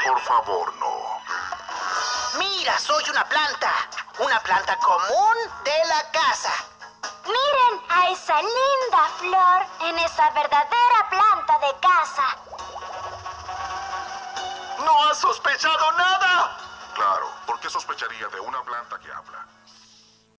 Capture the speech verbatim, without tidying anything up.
por favor, no. Mira, soy una planta. Una planta común de la casa. Miren a esa linda flor en esa verdadera planta de casa. ¡No has sospechado nada! Claro, ¿por qué sospecharía de una planta que habla?